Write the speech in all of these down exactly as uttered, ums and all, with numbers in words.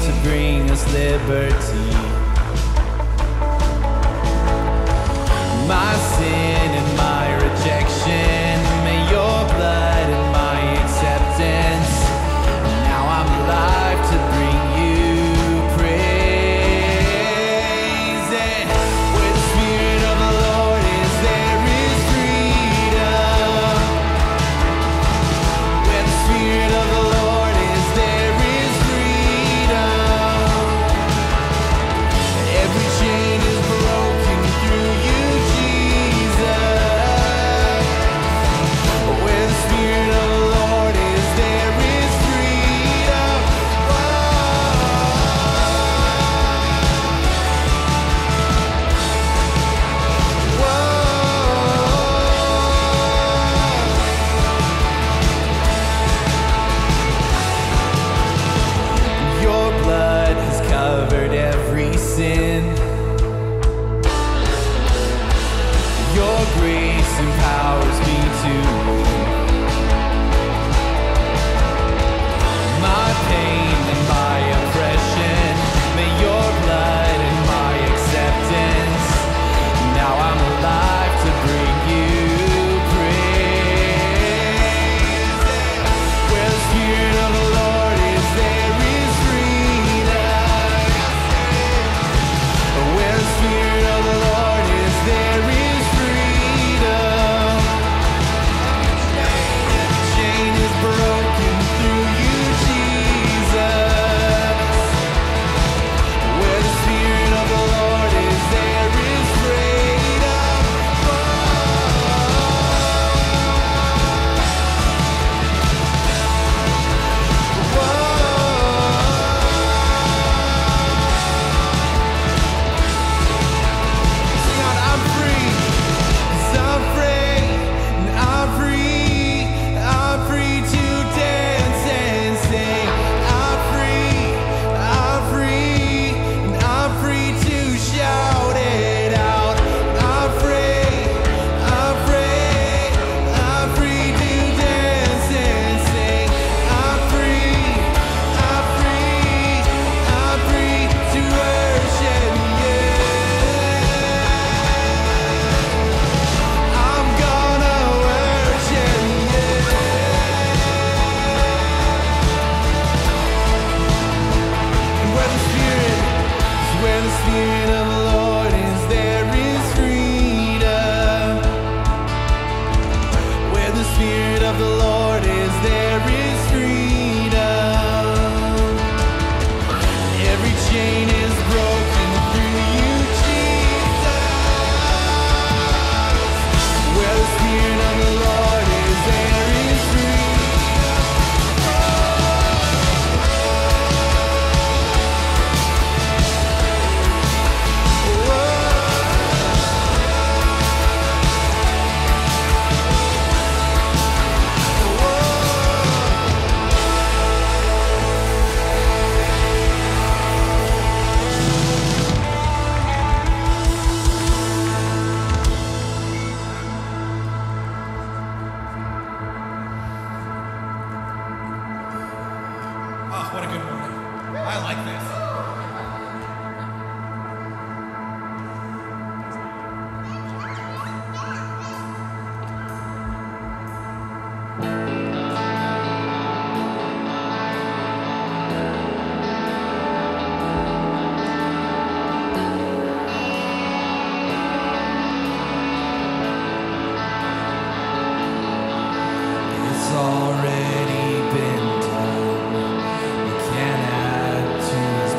to bring us liberty. My sin and my rejection, may your blood and my acceptance. Now I'm alive to bring you praise. And where the Spirit of the Lord is, there is freedom. Where the Spirit of the Lord is, there is freedom. Every chain is broken through you, Jesus. Where the Spirit of the Lord is, there is freedom. Whoa. Your blood has covered every sin. Your grace empowers me to win. My pain and my oppression, may your blood and my acceptance. Now I'm alive to bring you praise. Where the Spirit of the Lord is, there is freedom. Where the Spirit of the Lord is, there is freedom. Every chain is broken through you, Jesus. Where the Spirit of the Lord is, there is freedom. Sing out, I'm free, 'cause I'm free, and I'm free, I'm free to dance and sing. I'm free, I'm free, and I'm free to shout it out. I'm free, I'm free, I'm free to dance and sing. I'm free, I'm free, I'm free to worship you. I'm gonna worship you. And where the Spirit, where the Spirit of the Lord is, there is freedom. Where the Spirit of the Lord is, there is freedom. Every chain is broken through you, Jesus. Where the Spirit of the Lord is, there is Oh, what a good morning. I like this. It's already been done. You can't add to his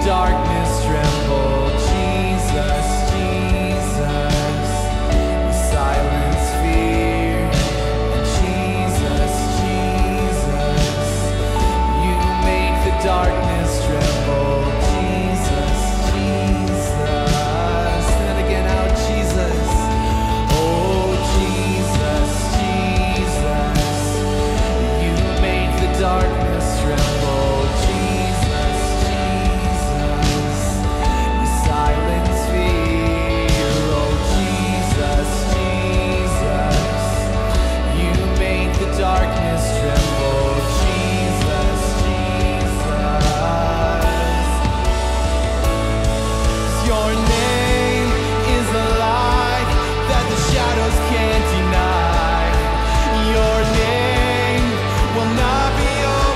darkness tremble. Jesus, Jesus, you silence fear. And Jesus, Jesus, you make the darkness tremble. Jesus, Jesus, and again out, Jesus. Oh, Jesus, Jesus, you make the darkness tremble. Jesus, Jesus, you silence fear. Oh, Jesus, Jesus, you make the darkness tremble. Jesus, Jesus, your name is a light that the shadows can't deny. Your name will not be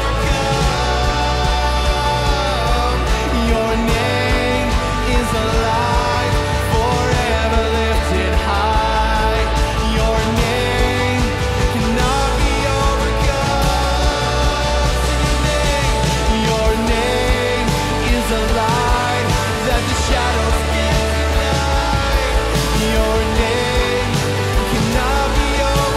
overcome. Your name is a light forever lifted high. Your name cannot be overcome. Your name is a light that the shadows can't deny. Your name cannot be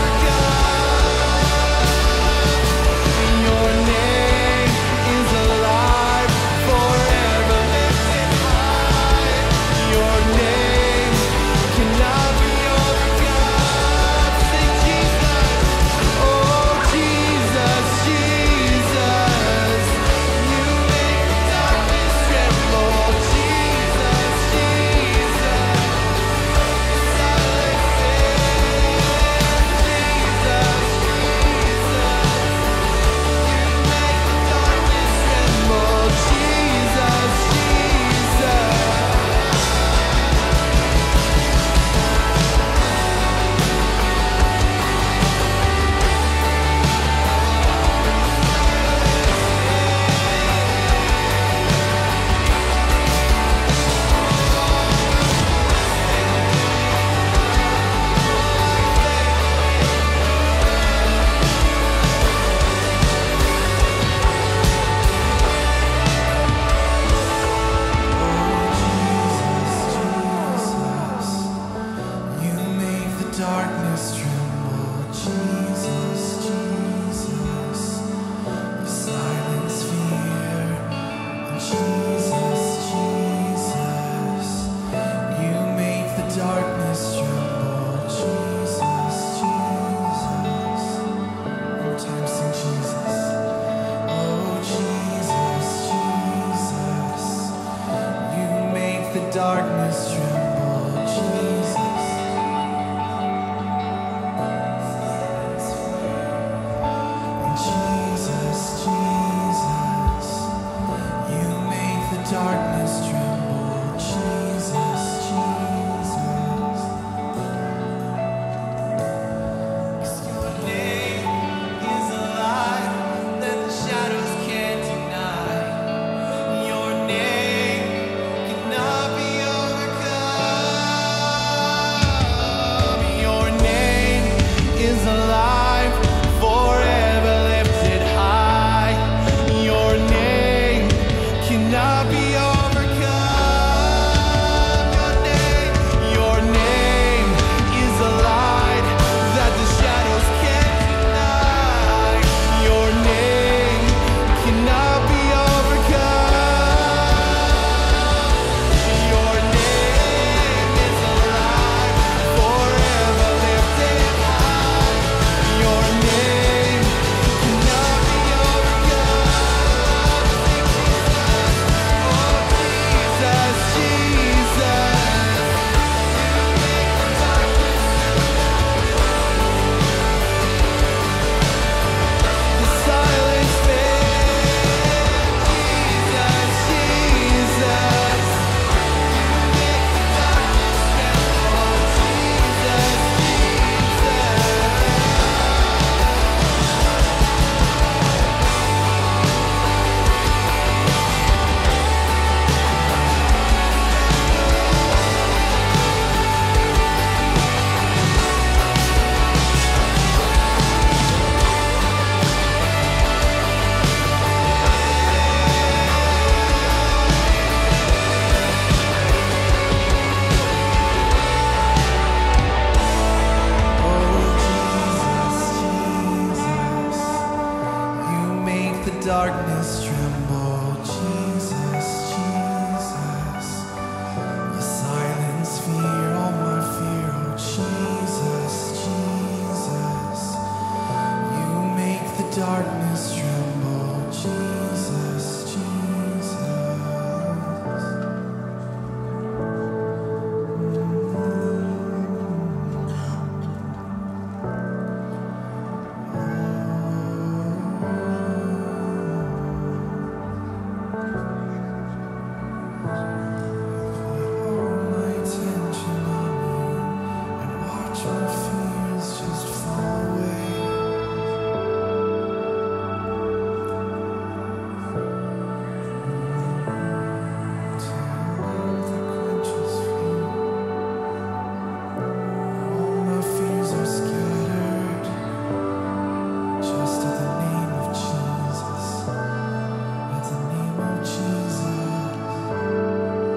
overcome. Your name is a light forever lifted high. Your name cannot be overcome. Sing Jesus. Oh, Jesus, Jesus, you make the darkness tremble. Jesus, Jesus, silence fear. Jesus, Jesus, you make the darkness tremble. Jesus, you make the darkness tremble. Jesus, Jesus, you silence fear. And Jesus, Jesus, you make the darkness tremble. Jesus, Jesus. One more time, sing Jesus. Oh, Jesus, Jesus, you make the darkness tremble. Jesus. Jesus, Jesus, you make the darkness tremble. Jesus, Jesus. 'Cause your name is a light that the shadows can't deny. Your name cannot be overcome. Your name is alive, forever lifted high. Your name cannot be overcome. Jesus.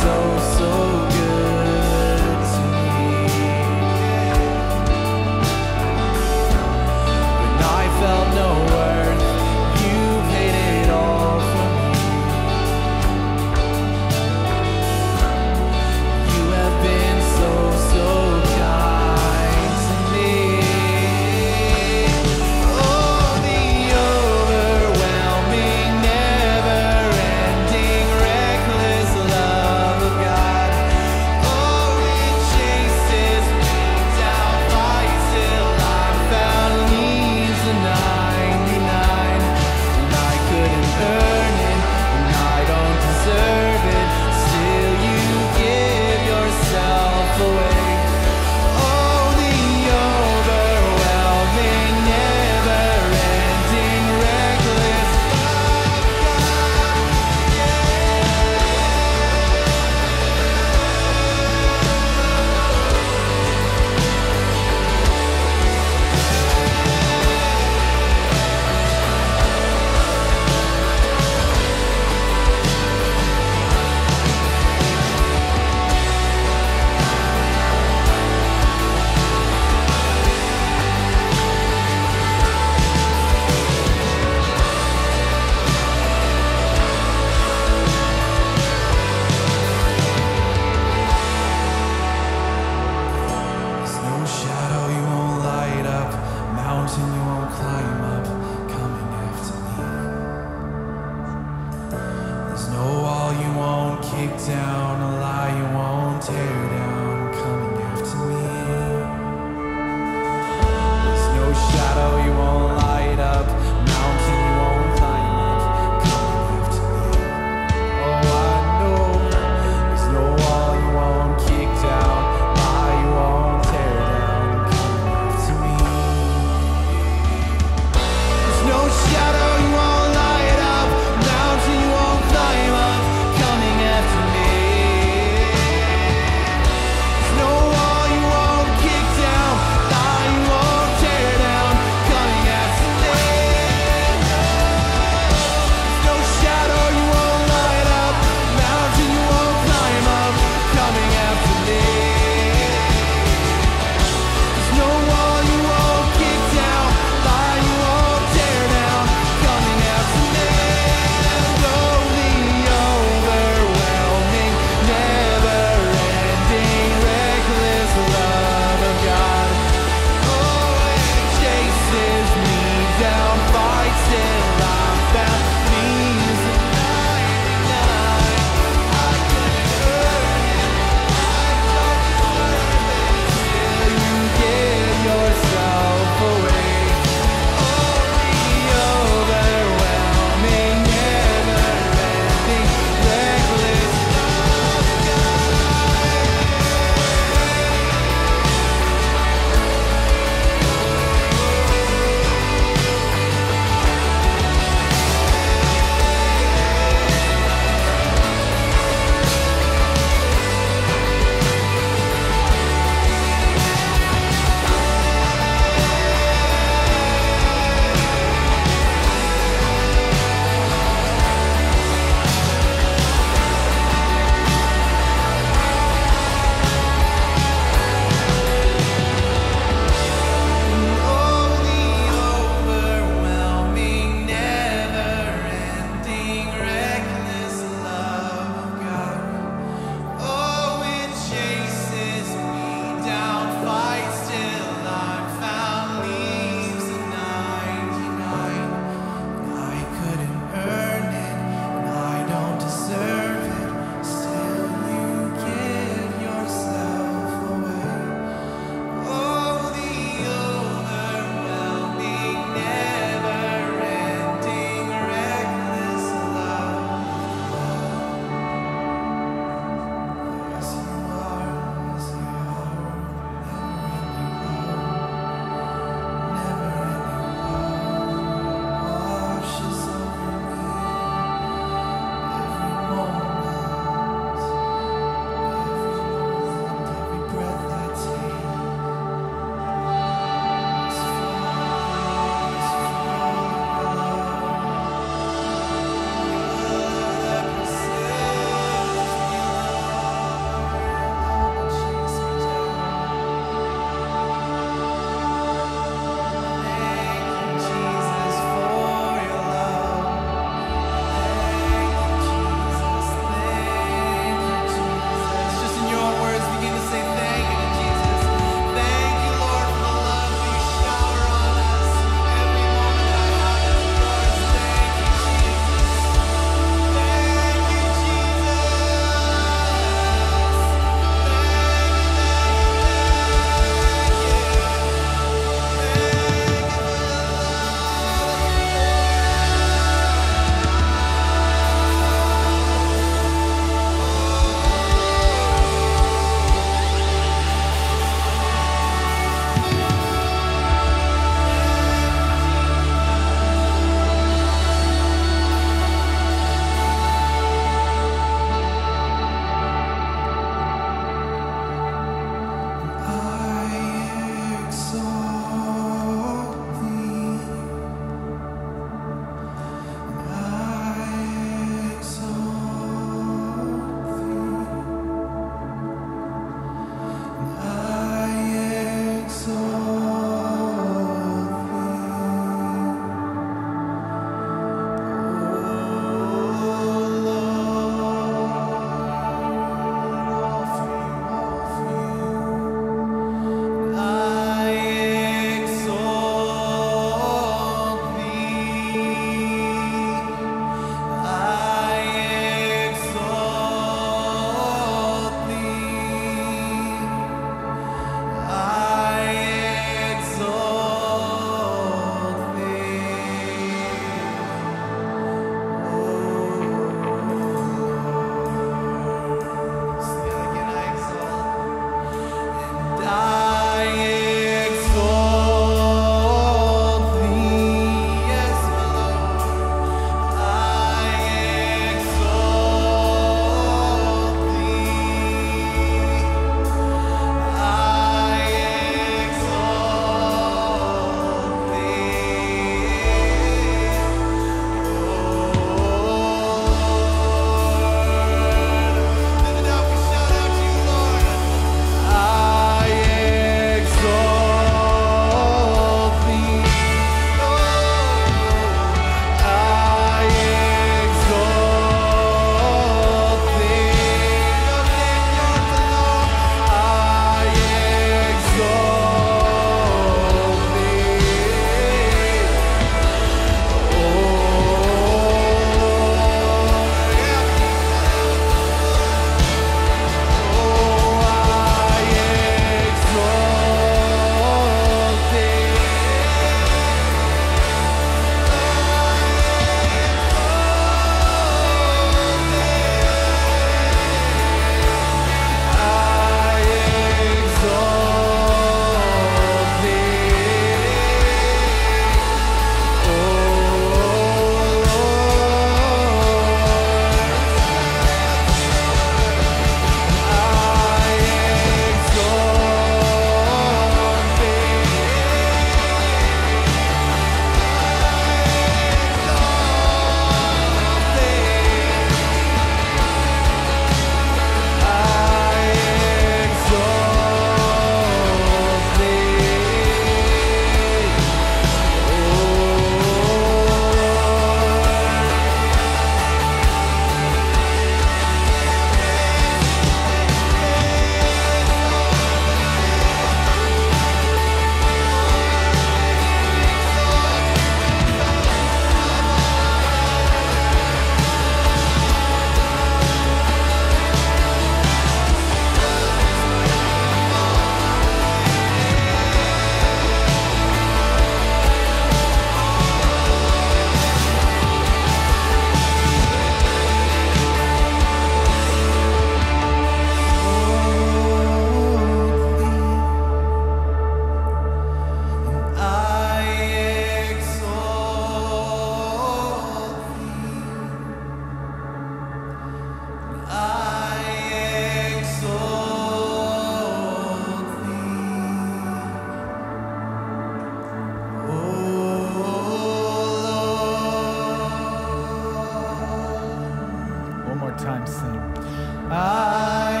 time, sing. I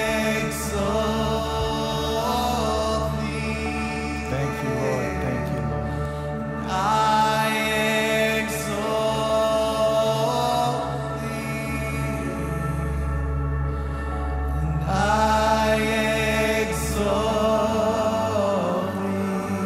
exalt thee. Thank you, Lord. Thank you, Lord. I exalt thee. And I exalt thee.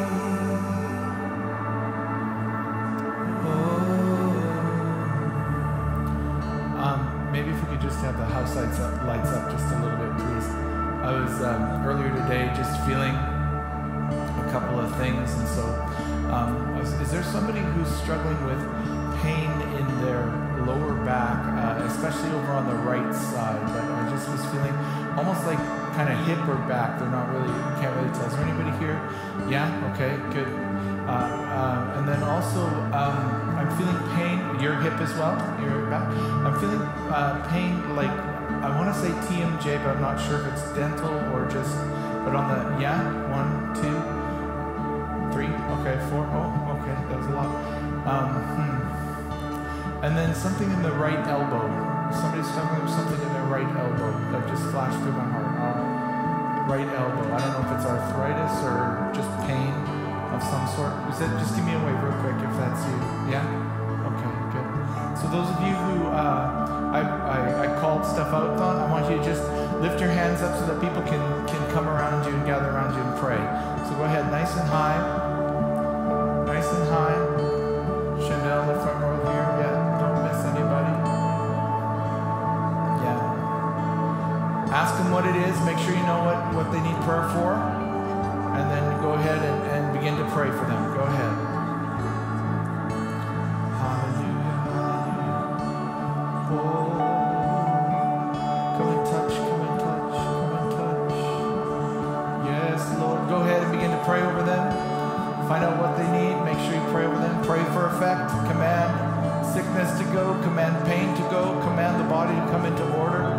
Um, maybe if we could just have the house lights up, lights up just a little bit, please. I was um, earlier today just feeling a couple of things, and so um, I was, is there somebody who's struggling with pain in their lower back, uh, especially over on the right side? But I just was feeling almost like kind of hip or back. They're not really, can't really tell. Is there anybody here? Yeah. Okay. Good. Uh, uh, and then also, um, I'm feeling pain. Your hip as well. Your back. I'm feeling uh, pain like I want to say T M J, but I'm not sure if it's dental or just. But on the yeah, one, two, three. Okay, four. Oh, okay, that was a lot. Um, hmm. And then something in the right elbow. Somebody's struggling with something in their right elbow that just flashed through my heart. Uh, right elbow. I don't know if it's arthritis or just pain of some sort. Is it, just give me a wave real quick if that's you. Yeah? Okay, good. So those of you who uh, I, I, I called stuff out on, I want you to just lift your hands up so that people can, can come around you and gather around you and pray. So go ahead, nice and high. Nice and high. Chanel in the front row here. Yeah, don't miss anybody. Yeah. Ask them what it is. Make sure you know what, what they need prayer for. And then go ahead and, and begin to pray for them. Go ahead. Hallelujah. Hallelujah. Oh. Come and touch. Come and touch. Come and touch. Yes, Lord. Go ahead and begin to pray over them. Find out what they need. Make sure you pray over them. Pray for effect. Command sickness to go. Command pain to go. Command the body to come into order.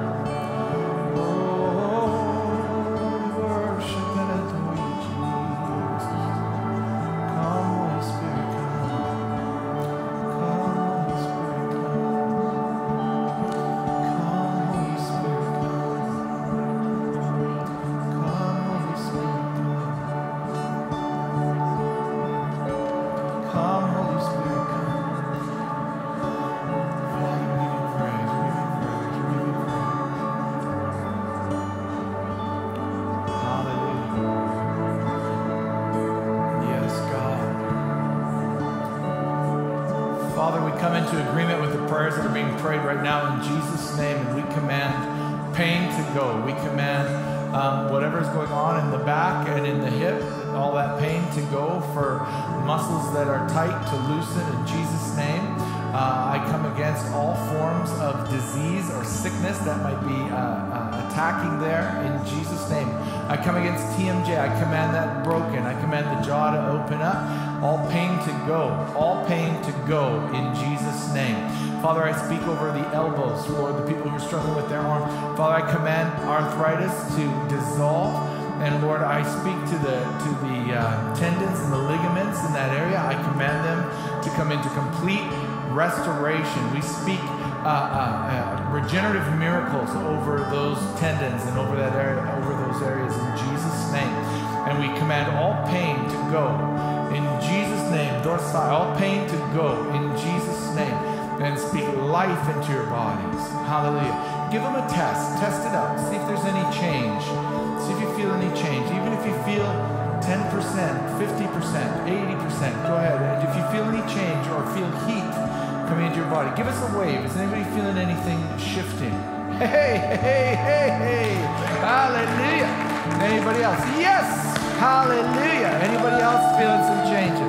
Into agreement with the prayers that are being prayed right now in Jesus' name, and we command pain to go. We command um, whatever's going on in the back and in the hip, all that pain to go, for muscles that are tight to loosen in Jesus' name. Uh, I come against all forms of disease or sickness that might be uh, uh, attacking there in Jesus' name. I come against T M J. I command that broken. I command the jaw to open up. All pain to go. All pain to go in Jesus' name. Father, I speak over the elbows, Lord, the people who are struggling with their arms. Father, I command arthritis to dissolve. And Lord, I speak to the to the uh, tendons and the ligaments in that area. I command them to come into complete restoration. We speak uh, uh, uh, regenerative miracles over those tendons and over that area, over those areas in Jesus' name. And we command all pain to go in Jesus' name. Dorsai, all pain to go in Jesus' name. And speak life into your bodies. Hallelujah. Give them a test. Test it out. See if there's any change. See if you feel any change. Even if you feel ten percent, fifty percent, eighty percent, go ahead. And if you feel any change or feel heat coming into your body, give us a wave. Is anybody feeling anything shifting? Hey, hey, hey, hey. Hallelujah. Anybody else? Yes. Hallelujah. Anybody else feeling some changes?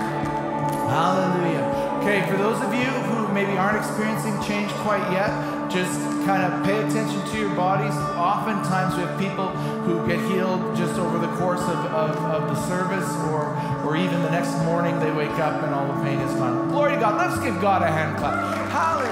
Hallelujah. Okay, for those of you who maybe aren't experiencing change quite yet, just kind of pay attention to your bodies. Oftentimes we have people who get healed just over the course of, of, of the service, or, or even the next morning they wake up and all the pain is gone. Glory to God. Let's give God a hand clap. Hallelujah.